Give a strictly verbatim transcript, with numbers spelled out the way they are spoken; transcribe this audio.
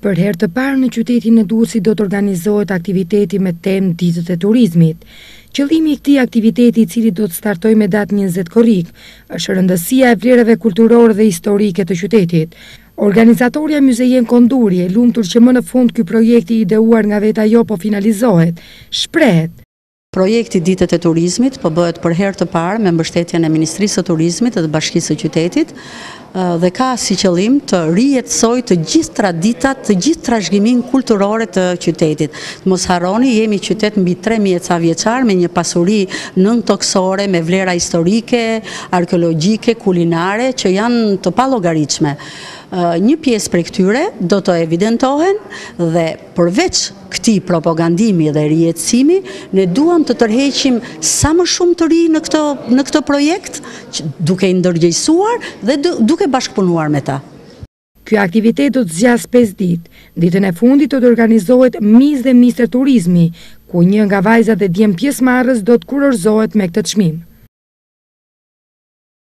Për herë të parë në qytetin e Durrësit do të organizohet aktiviteti me temë Ditët e Turizmit. Qëllimi i këtij aktiviteti, i cili do të startojë me datë njëzet korrik, është rëndësia e vlerave kulturore dhe historike të qytetit. Organizatorja Muzejen Konduri, e lumtur që më në fund ky projekt i ideuar nga vetë ajo po finalizohet, shprehet. Projekti Ditët e Turizmit po bëhet për herë të parë me mbështetjen e Ministrisë së Turizmit dhe Bashkisë së Qytetit dhe ka si qëllim të rijetësojë të gjithë traditat, të gjithë trashëgiminë kulturore të qytetit. Mos harroni, jemi qytet mbi tre mijë e ca vjeçar me një pasuri nëntoksore me vlera historike, arkeologjike, kulinare që janë të pallogaritshme. Një pjesë prej këtyre do të evidentohen dhe përveç këtij propagandimi dhe rijetësimi, ne duam të tërheqim sa më shumë të ri në këtë në këtë projekt, duke i ndërgjegjësuar dhe duke bashkëpunuar me ta. Ky aktivitet do të zgjasë pesë ditë. Ditën e fundit do të organizohet Miss dhe Mister Turizmi, ku një nga vajzat dhe djem pjesëmarrës do të kurorzohet me këtë çmim.